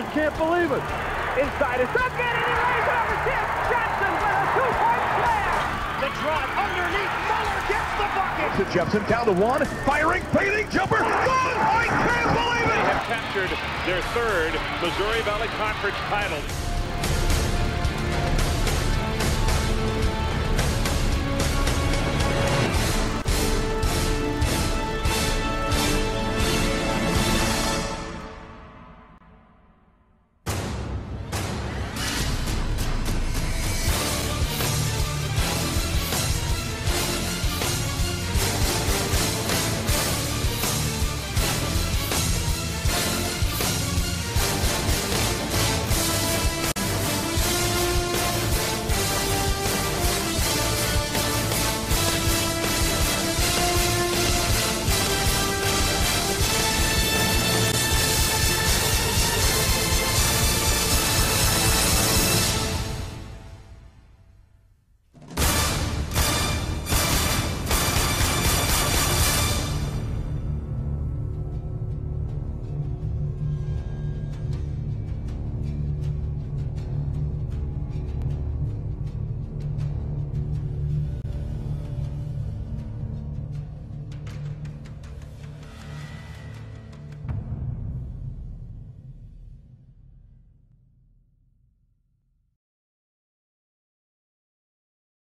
can't believe it. Inside is up, and he lays it over Tim Johnson with a two-point slam. The drive underneath, Muller gets the bucket. To Jepson, down to one, firing, fading, jumper, good! I can't believe it! They have captured their third Missouri Valley Conference title.